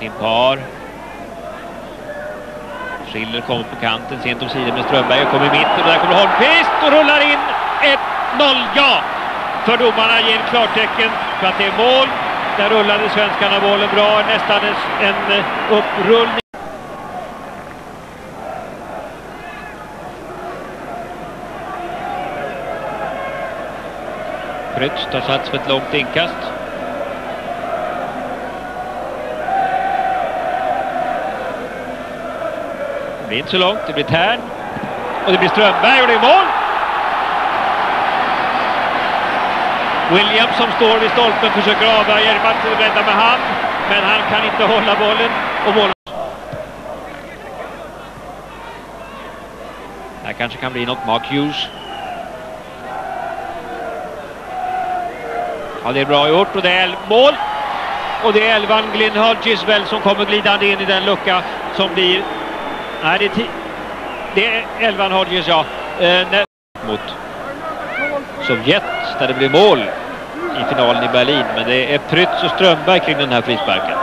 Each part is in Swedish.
Limpar. Schiller kommer på kanten, sent om sidan med Strömberg och kommer i mitten och där kommer Holmqvist och rullar in 1-0, ja! För domarna ger klartecken för att det är mål. Där rullade svenskarna bollen bra, nästan en upprullning. Prytz tar sats för ett långt inkast. Det blir inte så långt, det blir Tern. Och det blir Strömberg och det är mål! Williams som står vid stolpen försöker avvärja Jerman rädda med hand. Men han kan inte hålla bollen och mål. Det kanske kan bli något Mark Hughes. Ja, det är bra gjort och det är mål. Och det är Elvan Glyn Hodges som kommer glidande in i den lucka som blir... Nej, det är Elvan Hodges, ja. Mot Sovjet där det blir mål i finalen i Berlin. Men det är Prytz och Strömberg kring den här frisparken.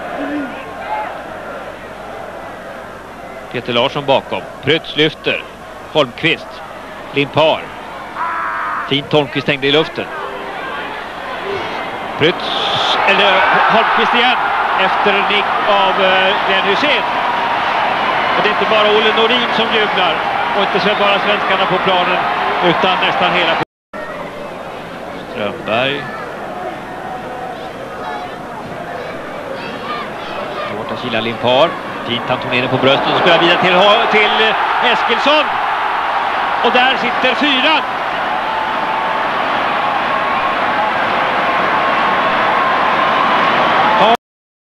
Peter Larsson bakom. Prytz lyfter. Holmqvist. Limpar. Fint Holmqvist hängde i luften. Prytz, eller Holmqvist igen, efter en nick av Glenn Hussein. Och det är inte bara Olle Norin som jublar, och inte så bara svenskarna på planen, utan nästan hela. Strömberg. Hårt Kila Limpar. Fint han tog ner den på bröstet och spelar vidare till Eskilsson. Och där sitter fyran.